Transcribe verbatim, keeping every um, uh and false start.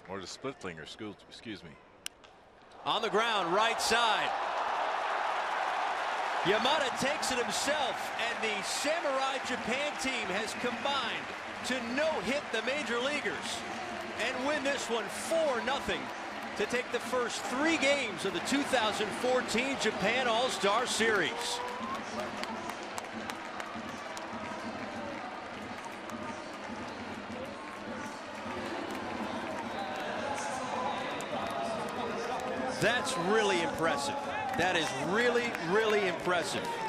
Or the split finger, excuse me. On the ground, right side. Yamada takes it himself, and the Samurai Japan team has combined to no-hit the major leaguers and win this one four nothing to take the first three games of the two thousand fourteen Japan All-Star Series. That's really impressive. That is really, really impressive.